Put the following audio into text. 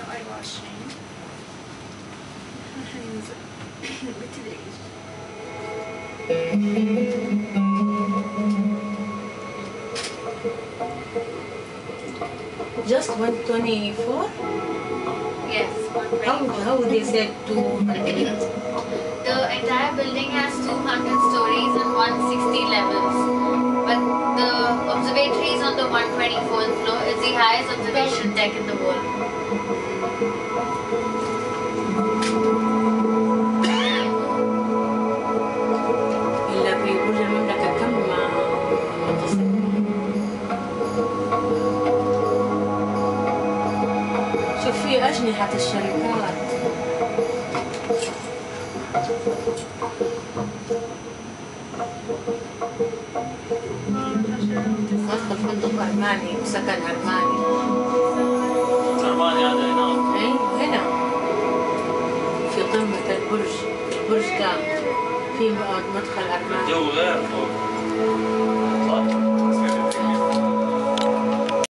24 حننزل بالتدريج. Just 124? Yes, 124. How they said 200? The entire building has 200 stories and 160 levels. But the observatory is on the 124th floor. It's the highest observation deck in the world. إلا في برج المملكة كم شوف في أجنحة الشركات. ندخل فندق أرماني وسكن أرماني. أرماني هذا هنا؟ إي هنا في قمة البرج. البرج كامل في مدخل أرماني. الجو غير فوق.